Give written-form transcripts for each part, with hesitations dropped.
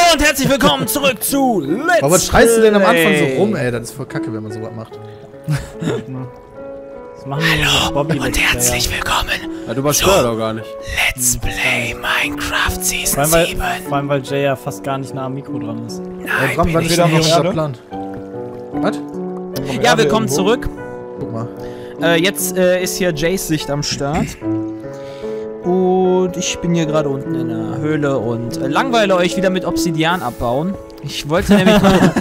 Hallo und herzlich willkommen zurück zu Let's Play. Aber was schreist du denn am Anfang so rum, ey? Das ist voll kacke, wenn man sowas macht. Hallo und herzlich willkommen. Ja, du übersteuerst doch gar nicht. Let's Play Minecraft Season vor allem, 7. Vor allem, weil Jay ja fast gar nicht nah am Mikro dran ist. Nein, Bram, wann ist denn der Plan? Was? ja, willkommen zurück. Guck mal. Jetzt ist hier Jays Sicht am Start. Und ich bin hier gerade unten in der Höhle und langweile euch wieder mit Obsidian abbauen. Ich wollte nämlich mal...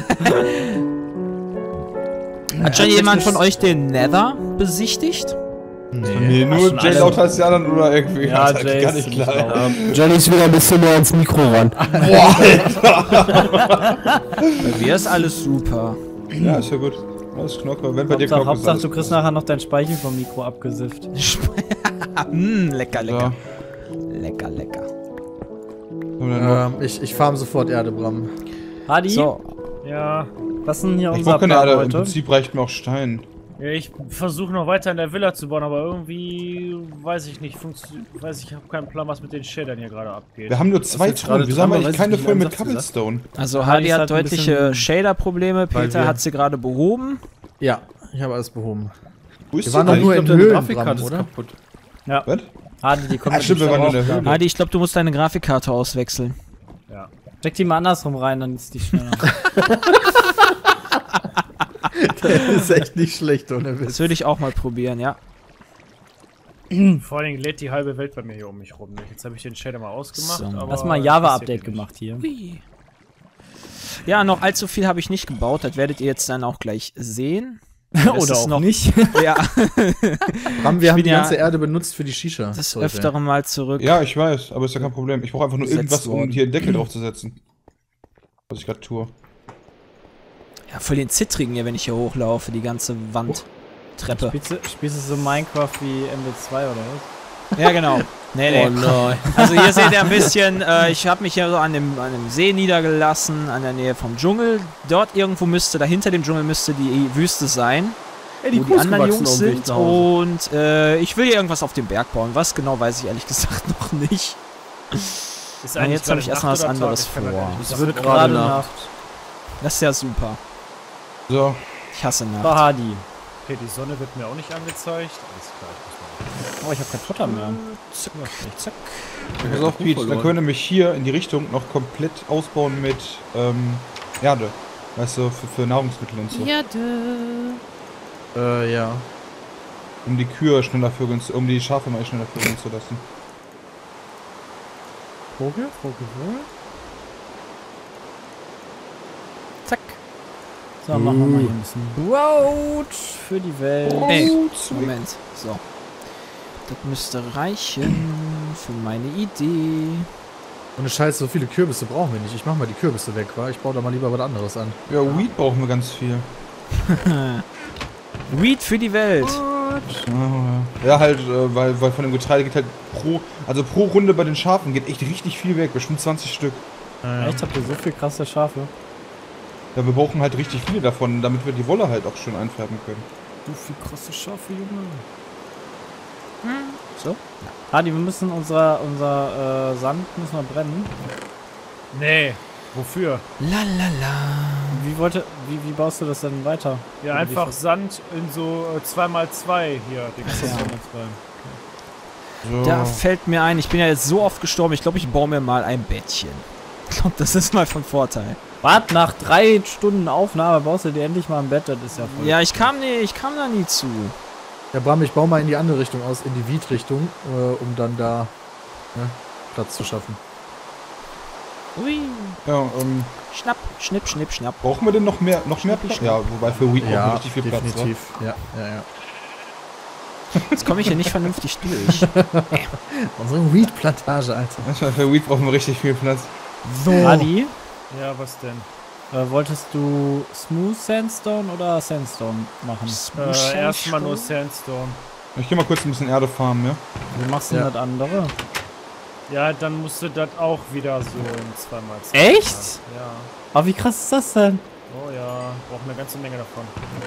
Hat schon jemand von euch den Nether besichtigt? Nee, nur Jay lauter als die anderen oder irgendwie. Ja, das Jay gar nicht klar. Ja. Johnny ist wieder ein bisschen mehr ans Mikro ran. Boah, Alter. Bei mir ist alles super. Ja, ist ja gut. Alles Knocke. Wenn bei dir Knocke ist, Hauptsache, du kriegst nachher noch dein Speichel vom Mikro abgesifft. Lecker, lecker. Lecker, lecker. Ich farm sofort Erde, Bram. Hadi? So. Ja. Was ist denn hier ich unser brauche keine Plan Erde. Im heute? Prinzip reicht mir auch Stein. Ja, ich versuche noch weiter in der Villa zu bauen, aber irgendwie weiß ich nicht, ich habe keinen Plan, was mit den Shadern hier gerade abgeht. Wir haben nur 2 Truhen. Wieso haben wir eigentlich keine voll mit Cobblestone? Also Hardy ist hat halt ein deutliche bisschen- Shader-Probleme, Weil Peter wir- hat sie gerade behoben. Ja, ich habe alles behoben. Wo ist Wir waren doch denn nur eigentlich? in Höhlen, Bram, oder? kaputt. Ja. Was? Hadi, die kommt Ah, stimmt, wir waren nur in der Höhle. Hardy, ich glaube, du musst deine Grafikkarte auswechseln. Ja. Steck die mal andersrum rein, dann ist die schneller. Das ist echt nicht schlecht, ohne Witz. Das würde ich auch mal probieren, ja. Vor allen Dingen lädt die halbe Welt bei mir hier um mich rum. Jetzt habe ich den Shader mal ausgemacht, So. aber... Hast mal ein Java-Update gemacht hier. Hui. Ja, noch allzu viel habe ich nicht gebaut, das werdet ihr jetzt dann auch gleich sehen. Das Oder ist auch noch- nicht. Ja, Bram, wir haben bin die ja- ganze Erde benutzt für die Shisha. das Heute. öftere Mal zurück. Ja, ich weiß, aber ist ja kein Problem. Ich brauche einfach nur Gesetzt irgendwas, um worden. hier einen Deckel drauf zu setzen. Was ich gerade tue. Ja, voll den Zittrigen hier, wenn ich hier hochlaufe, die ganze Wandtreppe. Spielst du so Minecraft wie MW2 oder was? Ja, genau. Nee, nee. Oh nein. Also hier seht ihr ein bisschen, ich habe mich hier so an dem See niedergelassen, an der Nähe vom Dschungel. Dort irgendwo müsste, dahinter dem Dschungel müsste die Wüste sein, Ey, wo Kuh die ist anderen gewachsen Jungs auf dem Weg sind. nach Hause. Und ich will hier irgendwas auf dem Berg bauen. Was genau, weiß ich ehrlich gesagt noch nicht. Ist Und jetzt habe ich erstmal was Nacht oder anderes Tag? Ich kann vor. das Es nicht wird sagen. gerade Nacht. Das ist ja super. So. Ich hasse Nacht. War Hadi. Okay, die Sonne wird mir auch nicht angezeigt. Alles klar, ich muss mal... Oh, ich hab kein Futter mehr. Zack, zack. Pass auf, Pete, verloren. dann können wir nämlich hier in die Richtung noch komplett ausbauen mit Erde. Weißt du, für Nahrungsmittel und so. Ja. Um die Kühe schneller vögeln zu, um die Schafe mal schneller vögeln zu lassen. Vogel? Zack. So, machen wir mal hier ein bisschen Road für die Welt. Ey, Moment. So. Das müsste reichen für meine Idee. Ohne Scheiß, so viele Kürbisse brauchen wir nicht. Ich mach mal die Kürbisse weg, wa? Ich baue da mal lieber was anderes an. Ja, Weed brauchen wir ganz viel. Weed für die Welt. Ja, halt, weil von dem Getreide geht halt pro Runde bei den Schafen geht echt richtig viel weg, bestimmt 20 Stück. Echt, habt ihr so viel krasse Schafe? Ja, wir brauchen halt richtig viele davon, damit wir die Wolle halt auch schön einfärben können. So viel krasse Schafe, Junge. So. Hadi, wir müssen unser Sand müssen wir brennen. Nee, wofür? La la la. Wie baust du das denn weiter? Ja, Oder einfach wie- Sand in so 2x2 hier. Ach so. So. Da fällt mir ein, ich bin ja jetzt so oft gestorben, ich glaube, ich baue mir mal ein Bettchen. Ich glaube, das ist mal von Vorteil. Wart, nach 3 Stunden Aufnahme baust du dir endlich mal ein Bett, das ist ja voll. Ja, ich kam da nie zu. Ja, Bram, ich baue mal in die andere Richtung aus, in die Weed-Richtung, um dann da Platz zu schaffen. Ui. Ja, Schnapp, schnipp, schnipp, schnapp. brauchen wir denn noch mehr Platz? Ja, wobei für Weed brauchen wir Ja, richtig viel Platz, definitiv. wa? Ja. Jetzt komme ich hier nicht vernünftig durch. Unsere Weed-Plantage, Alter. Manchmal für Weed brauchen wir richtig viel Platz. So. Hadi, Ja, was denn? wolltest du Smooth Sandstone oder Sandstone machen? Erstmal nur Sandstone. Ich geh mal kurz ein bisschen Erde farmen, ja? Wie machst du Ja. das andere? Ja, dann musst du das auch wieder so in 2x2. Echt? Ja. Aber wie krass ist das denn? Oh ja, brauchen eine ganze Menge davon.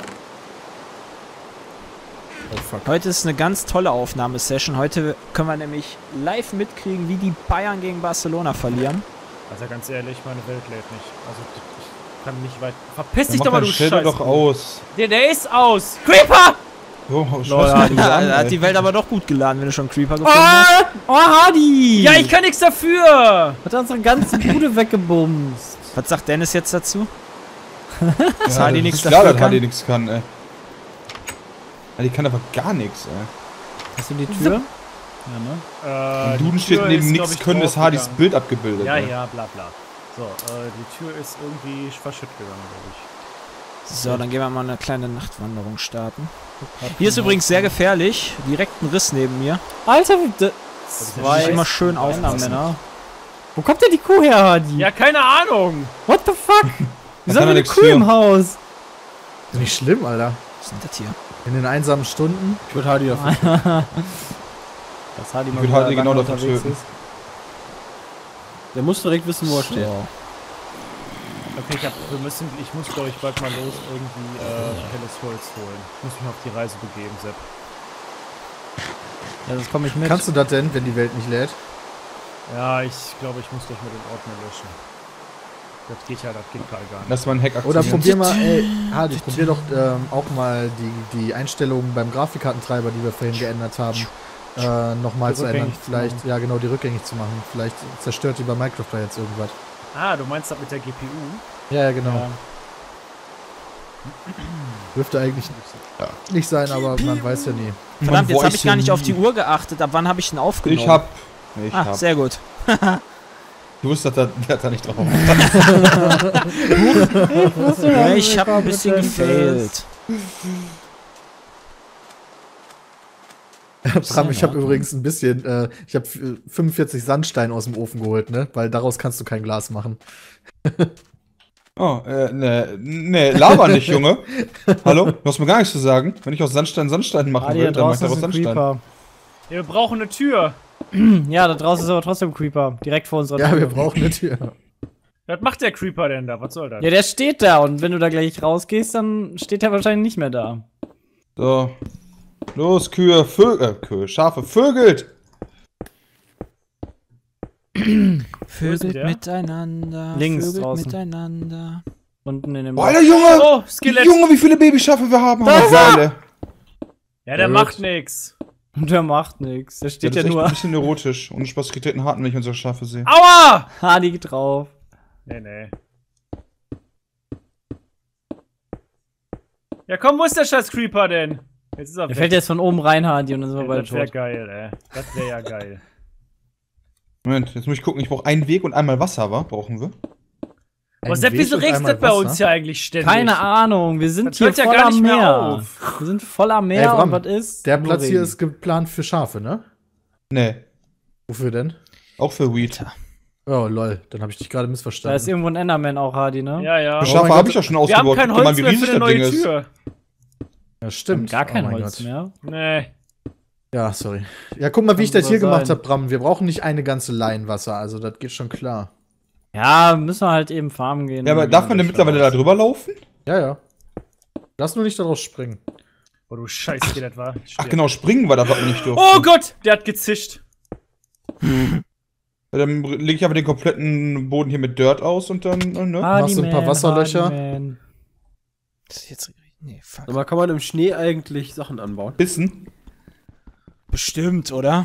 Oh fuck. Heute ist eine ganz tolle Aufnahmesession. Heute können wir nämlich live mitkriegen, wie die Bayern gegen Barcelona verlieren. Also ganz ehrlich, meine Welt lädt nicht. Also ich kann nicht weit... Verpiss dich Mach doch mal, deinen du Shader Scheiße. doch aus. Der ist aus. Creeper! Oh, Ja, da hat die Welt aber doch gut geladen, wenn du schon Creeper gefunden hast. Oh, Hardy! Ja, ich kann nichts dafür! Hat unsere ganze Bude weggebumst. Was sagt Dennis jetzt dazu? Dass Hardy nichts klar, dafür dass Hardy nichts kann, ey. Ja, die kann aber gar nichts, ey. Hast du die Tür? Ja, ne? Im Duden die steht Tür neben ist, nichts glaub ich, können, ist Hardys draufgegangen. Bild abgebildet. Ja, ey. ja, bla bla. So, die Tür ist irgendwie verschütt gegangen, glaube ich. So, dann gehen wir mal eine kleine Nachtwanderung starten. Hier ist übrigens sehr gefährlich. Direkt ein Riss neben mir. Alter, Muss zwei ich immer schön aufpassen. Männer. Wo kommt denn die Kuh her, Hardy? Ja, keine Ahnung! What the fuck? Wieso kann haben wir doch eine nix Kuh für. im Haus? Ist nicht schlimm, Alter. Was ist denn das hier? In den einsamen Stunden. Ich würde Hardy dafür. Das Hardy mal würd wieder Hardy lange genau dafür unterwegs töten. ist. Der muss direkt wissen, wo er steht. So. Okay, ich muss glaube ich bald mal los irgendwie helles Holz holen. Ich muss mich auf die Reise begeben, Sepp. Ja, das komme ich mit. Kannst du das denn, wenn die Welt nicht lädt? Ja, ich glaube, ich muss gleich mal den Ordner löschen. Das geht gar nicht. Lass mal einen Hack Oder aktivieren. probier mal, ey, Hardy, probier doch auch mal die Einstellungen beim Grafikkartentreiber, die wir vorhin geändert haben, nochmal Die zu ändern. rückgängig zu Vielleicht, machen. ja genau, die rückgängig zu machen. Vielleicht zerstört die bei Minecraft da jetzt irgendwas. Ah, du meinst das mit der GPU? Ja, genau. Ja. Dürfte eigentlich nicht sein, aber man weiß ja nie. Verdammt, jetzt Boah, habe ich gar nicht auf die Uhr geachtet. Ab wann habe ich ihn aufgenommen? Ich hab. Ah, sehr gut. Du wusstest, dass da nicht drauf Ja, ich habe ein bisschen gefailt. Bram, ich habe übrigens ein bisschen, ich habe 45 Sandstein aus dem Ofen geholt, ne? Weil daraus kannst du kein Glas machen. Oh, ne, laber nicht, Junge. Hallo? Du hast mir gar nichts zu sagen. Wenn ich aus Sandstein machen Hardy, will, da dann mach ich draußen daraus ist ein Sandstein. Creeper. Ja, wir brauchen eine Tür. Ja, da draußen ist aber trotzdem ein Creeper. Direkt vor unserer Ja, Tür. wir brauchen eine Tür. Was macht der Creeper denn da? Was soll das? Ja, der steht da und wenn du da gleich rausgehst, dann steht er wahrscheinlich nicht mehr da. So. Los, Kühe, Schafe, vögelt! Vögelt der? miteinander. Links Vögelt draußen. miteinander. Unten in dem Boah, Alter, Junge! Oh, Skelett! Junge, wie viele Babyschafe wir haben! Da ist er! Weile. Ja, der Gut. macht nix. Und der macht nichts. Der Das steht ist ja echt nur ein bisschen erotisch. Und Spaß kriegt einen harten, wenn ich unsere Schafe sehe. Aua! Hardy drauf. Nee. Ja, komm, wo ist der scheiß Creeper denn? Jetzt ist er Der fällt jetzt von oben rein, Hardy, und dann sind wir Ja, bald das wäre tot. geil, ey. Das wäre ja geil. Moment, jetzt muss ich gucken, ich brauche einen Weg und einmal Wasser, wa? Brauchen wir? Aber Sepp, wieso regst das bei uns ja eigentlich ständig? Keine Ahnung, wir sind Das hier hört ja voll gar am nicht mehr Meer. auf. Wir sind voll am Meer Ey, Bram, und was ist? Der Nur Platz hier Regen. ist geplant für Schafe, ne? Nee. Wofür denn? Auch für Weed. Oh, lol, dann habe ich dich gerade Da missverstanden. ist irgendwo ein Enderman auch, Hardy, ne? Ja, ja. Für Oh mein Schafe Gott. habe ich ja schon Wir haben ausgebaut. kein Guck mal, Holz wie mehr für riesig eine das neue Ding ist. Tür. Ja, stimmt. Gar kein Oh mein Holz Gott. mehr. Nee. Ja, sorry. Ja, guck mal, wie ich Kann das hier sogar gemacht sein. habe, Bram. Wir brauchen nicht eine ganze Laienwasser, also das geht schon klar. Ja, müssen wir halt eben farmen gehen. Ja, aber darf man denn mittlerweile da drüber laufen? Ja. Lass nur nicht daraus springen. Oh, du Scheiß Skelett, war. Ach genau, springen war da, was wir nicht durften. Oh Gott, der hat gezischt. Ja, dann lege ich aber den kompletten Boden hier mit Dirt aus und dann, ne? Machst du ein paar Wasserlöcher? Das ist jetzt. Nee, fuck. Aber kann man im Schnee eigentlich Sachen anbauen? Bissen. Bestimmt, oder?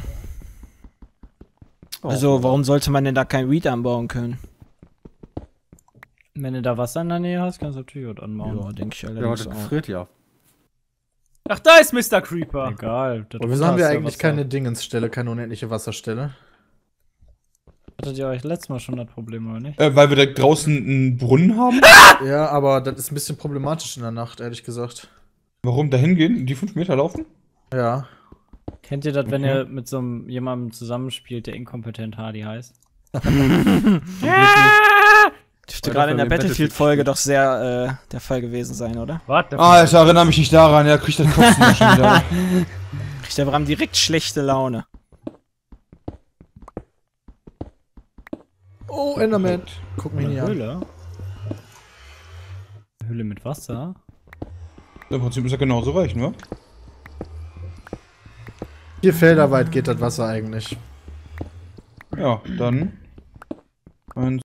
Also, warum sollte man denn da kein Weed anbauen können? Wenn du da Wasser in der Nähe hast, kannst du natürlich was anbauen. Ja, denke ich Ja, allerdings das auch. friert ja. Ach, da ist Mr. Creeper. Egal. da Aber wieso drunter haben wir ist ja eigentlich Wasser. keine Dingensstelle, keine unendliche Wasserstelle? Hattet ihr euch letztes Mal schon das Problem, oder nicht? Weil wir da draußen einen Brunnen haben? Ja, aber das ist ein bisschen problematisch in der Nacht, ehrlich gesagt. Warum da hingehen? Die 5 Meter laufen? Ja. Kennt ihr das, wenn ihr mit so einem jemandem zusammenspielt, der inkompetent Hardy heißt? Dürfte gerade in der Battlefield-Folge doch sehr der Fall gewesen sein, oder? Warte. Alter, erinnere mich nicht daran, ja, kriegt das Kotzen da schon wieder. Kriegt der Bram direkt schlechte Laune. Oh, Enderman. Guck mich nicht an. Höhle? Höhle mit Wasser? Im Prinzip ist ja genauso reichen, wa? 4 Felder weit geht das Wasser eigentlich. Ja, dann. 1,